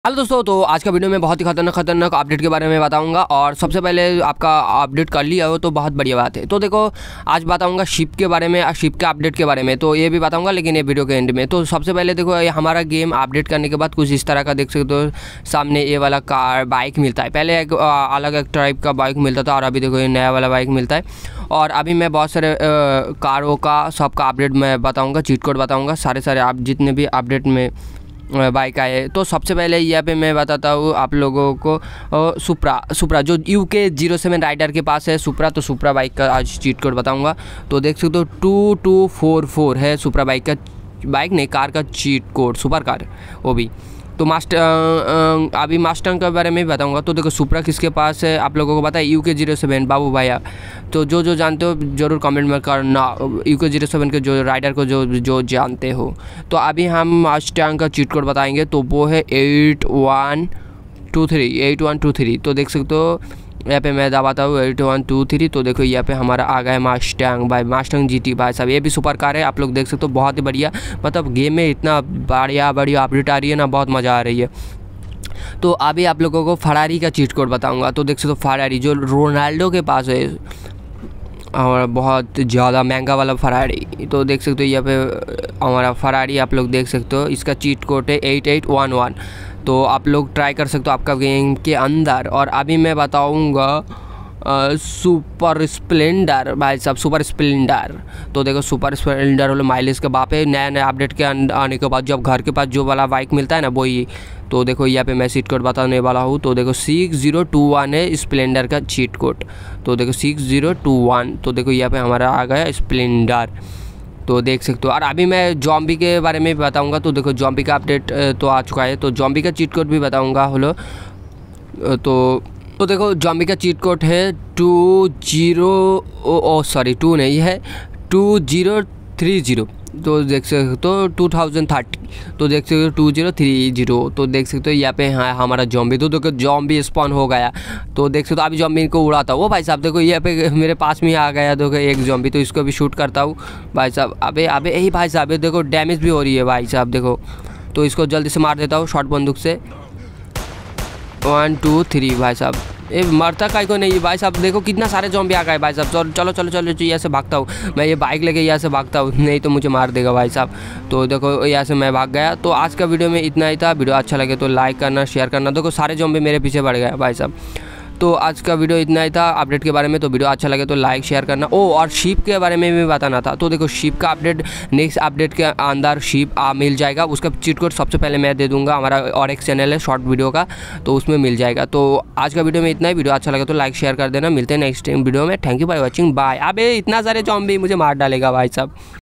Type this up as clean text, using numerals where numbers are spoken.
Hello दोस्तों, तो आज का वीडियो में बहुत ही खतरनाक अपडेट के बारे में बताऊंगा। और सबसे पहले आपका अपडेट कर लिया हो तो बहुत बढ़िया बात है। तो देखो, आज बताऊंगा शिप के बारे में, शिप के अपडेट के बारे में, तो ये भी बताऊंगा लेकिन ये वीडियो के एंड में। तो सबसे पहले देखो, ये हमारा गेम अपडेट करने के बाद कुछ इस तरह का देख सकते हो। सामने ये वाला कार बाइक मिलता है। पहले एक अलग एक टाइप का बाइक मिलता था और अभी देखो ये नया वाला बाइक मिलता है। और अभी मैं बहुत सारे कारों का सबका अपडेट मैं बताऊँगा, चीट कोड बताऊँगा, सारे आप जितने भी अपडेट में बाइक आए। तो सबसे पहले यहाँ पे मैं बताता हूँ आप लोगों को सुप्रा जो UK 07 राइडर के पास है सुप्रा। तो सुप्रा बाइक का आज चीट कोड बताऊँगा। तो देख सकते हो 2244 है सुप्रा बाइक का, बाइक नहीं कार का चीट कोड, सुपर कार वो भी। तो अभी मास्टंग के बारे में भी बताऊंगा। तो देखो सुप्रा किसके पास है आप लोगों को पता है, UK 07 बाबू भैया। तो जो जानते हो ज़रूर कमेंट में करना, UK 07 के जो राइडर को जो जानते हो। तो अभी हम मास्टंग का चीट कोड बताएंगे। तो वो है 8123। तो देख सकते हो यहाँ पे मैं दबाता हूँ 8123। तो देखो यहाँ पे हमारा आ गया है मास्टंग भाई, मास्टंग GT भाई साहब। ये भी सुपर कार है, आप लोग देख सकते हो। बहुत ही बढ़िया, मतलब गेम में इतना बढ़िया अपडेट आ रही है ना, बहुत मज़ा आ रही है। तो अभी आप लोगों को फरारी का चीट कोड बताऊँगा। तो देख सकते हो फरारी जो रोनाल्डो के पास है और बहुत ज़्यादा महंगा वाला फरारी। तो देख सकते हो यहाँ पे हमारा फरारी आप लोग देख सकते हो। इसका चीट कोड है 8811। तो आप लोग ट्राई कर सकते हो आपका गेम के अंदर। और अभी मैं बताऊंगा सुपर स्प्लेंडर भाई साहब, सुपर स्प्लेंडर। तो देखो सुपर स्प्लेंडर वाले माइलेज के बाप है। नया अपडेट के आने के बाद जब घर के पास जो वाला बाइक मिलता है ना वही। तो देखो यहाँ पे मैं चीट कोड बताने वाला हूँ। तो देखो 6021 है स्प्लेंडर का चीट कोड। तो देखो 6021। तो देखो यहाँ पे हमारा आ गया स्प्लेंडर। तो देख सकते हो। और अभी मैं जॉम्बी के बारे में भी बताऊंगा। तो देखो जॉम्बी का अपडेट तो आ चुका है। तो जॉम्बी का चीट कोड भी बताऊंगा। हेलो तो देखो जॉम्बी का चीट कोड है 2 नहीं है 2030। तो देख सकते हो 2030। तो देख सकते हो 2030। तो देख सकते हो यहाँ पे हाँ हमारा जॉम्बी। तो देखो जॉम्बी स्पॉन हो गया। तो देख सकते हो अभी जॉम्बी को उड़ाता हूँ। वो भाई साहब देखो यहाँ पे मेरे पास में आ गया देखो एक जॉम्बी। तो इसको भी शूट करता हूँ भाई साहब। अबे यही भाई साहब देखो डैमेज भी हो रही है भाई साहब देखो। तो इसको जल्दी से मार देता हूँ शॉर्ट बंदूक से। 1 2 3 भाई साहब। ये मरता काहे को नहीं भाई साहब। देखो कितना सारे जॉम्बी आ गए भाई साहब। चलो यहाँ से भागता हूँ मैं। ये बाइक लेके यहाँ से भागता हूँ, नहीं तो मुझे मार देगा भाई साहब। तो देखो यहाँ से मैं भाग गया। तो आज का वीडियो में इतना ही था। वीडियो अच्छा लगे तो लाइक करना, शेयर करना। देखो सारे जॉम्बी मेरे पीछे बढ़ गए भाई साहब। तो आज का वीडियो इतना ही था अपडेट के बारे में। तो वीडियो अच्छा लगे तो लाइक शेयर करना। और शिप के बारे में भी बताना था। तो देखो शिप का अपडेट नेक्स्ट अपडेट के अंदर शिप मिल जाएगा। उसका चीट कोड सबसे पहले मैं दे दूंगा। हमारा और एक चैनल है शॉर्ट वीडियो का, तो उसमें मिल जाएगा। तो आज का वीडियो में इतना ही। वीडियो अच्छा लगे तो लाइक शेयर कर देना। मिलते हैं नेक्स्ट वीडियो में। Thank you for watching, bye. अबे इतना सारे जॉम्बी मुझे मार डालेगा भाई साहब।